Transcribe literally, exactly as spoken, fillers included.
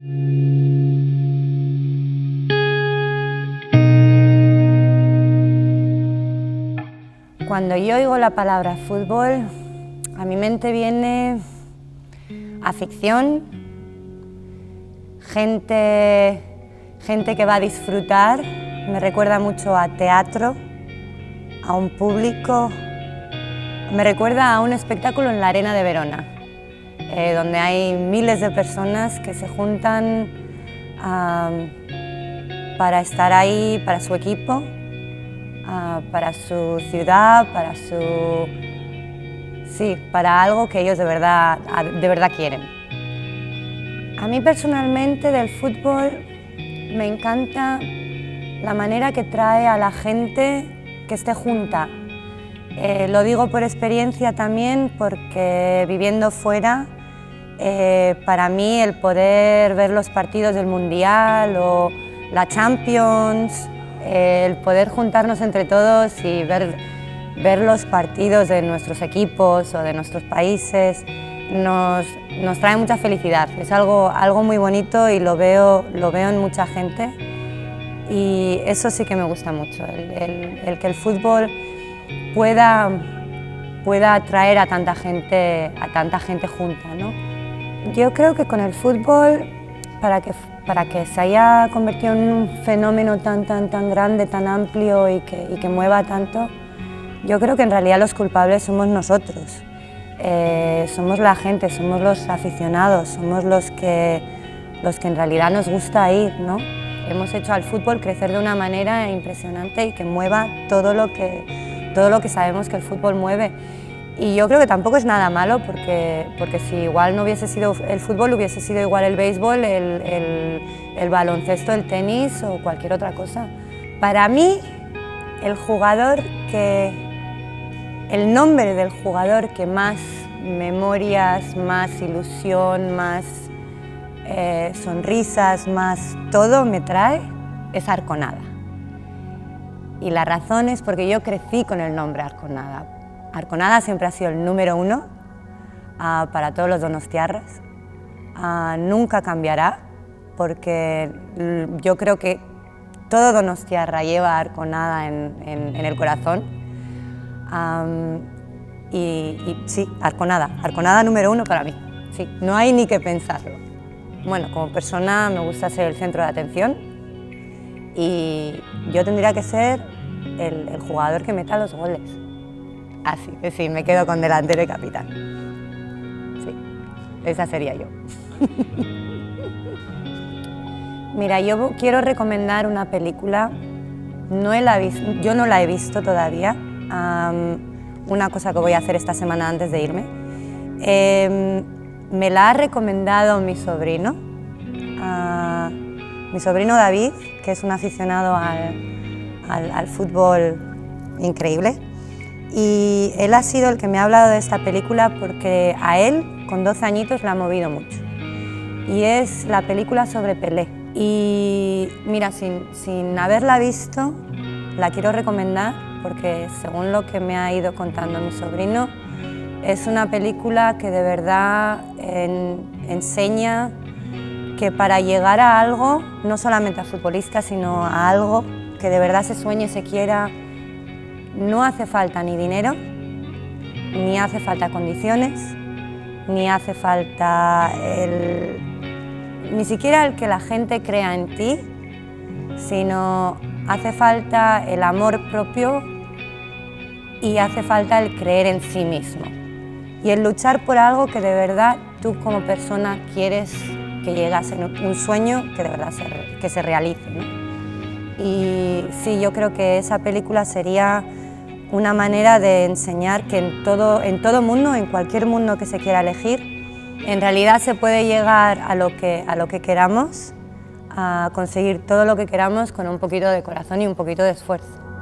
Cuando yo oigo la palabra fútbol, a mi mente viene afición, gente, gente que va a disfrutar, me recuerda mucho a teatro, a un público, me recuerda a un espectáculo en la Arena de Verona, eh, donde hay miles de personas que se juntan um, para estar ahí para su equipo, uh, para su ciudad, para su... sí, para algo que ellos de verdad, de verdad quieren. A mí personalmente del fútbol me encanta la manera que trae a la gente que esté junta. Eh, lo digo por experiencia también porque viviendo fuera, eh, para mí el poder ver los partidos del Mundial o la Champions, eh, el poder juntarnos entre todos y ver, ver los partidos de nuestros equipos o de nuestros países, nos, nos trae mucha felicidad. Es algo, algo muy bonito y lo veo, lo veo en mucha gente y eso sí que me gusta mucho, el, el, el que el fútbol pueda, pueda atraer a tanta gente, a tanta gente junta, ¿no? Yo creo que con el fútbol, para que, para que se haya convertido en un fenómeno tan, tan, tan grande, tan amplio y que, y que mueva tanto, yo creo que en realidad los culpables somos nosotros. Eh, somos la gente, somos los aficionados, somos los que, los que en realidad nos gusta ir, ¿no? Hemos hecho al fútbol crecer de una manera impresionante y que mueva todo lo que, todo lo que sabemos que el fútbol mueve. Y yo creo que tampoco es nada malo, porque, porque si igual no hubiese sido el fútbol, hubiese sido igual el béisbol, el, el, el baloncesto, el tenis o cualquier otra cosa. Para mí, el jugador que... el nombre del jugador que más memorias, más ilusión, más eh, sonrisas, más todo me trae, es Arconada. Y la razón es porque yo crecí con el nombre Arconada. Arconada siempre ha sido el número uno uh, para todos los donostiarras. Uh, nunca cambiará, porque yo creo que todo donostiarra lleva Arconada en, en, en el corazón. Um, y, y sí, Arconada, Arconada número uno para mí, sí, no hay ni que pensarlo. Bueno, como persona me gusta ser el centro de atención y yo tendría que ser el, el jugador que meta los goles. Así que sí, me quedo con delantero y capitán. Sí, esa sería yo. Mira, yo quiero recomendar una película, no la he visto, yo no la he visto todavía. Um, una cosa que voy a hacer esta semana antes de irme. Eh, me la ha recomendado mi sobrino, uh, mi sobrino David, que es un aficionado al, al, al fútbol increíble. Y él ha sido el que me ha hablado de esta película porque a él, con doce añitos, le ha movido mucho. Y es la película sobre Pelé. Y mira, sin, sin haberla visto, la quiero recomendar porque según lo que me ha ido contando mi sobrino, es una película que de verdad en, enseña que para llegar a algo, no solamente a futbolistas, sino a algo que de verdad se sueñe, se quiera, no hace falta ni dinero, ni hace falta condiciones, ni hace falta el, ni siquiera el que la gente crea en ti, sino hace falta el amor propio y hace falta el creer en sí mismo y el luchar por algo que de verdad tú como persona quieres que llegue a ser un sueño que de verdad se, que se realice, ¿no? Y sí, yo creo que esa película sería una manera de enseñar que en todo, en todo mundo, en cualquier mundo que se quiera elegir, en realidad se puede llegar a lo que, a lo que queramos, a conseguir todo lo que queramos con un poquito de corazón y un poquito de esfuerzo.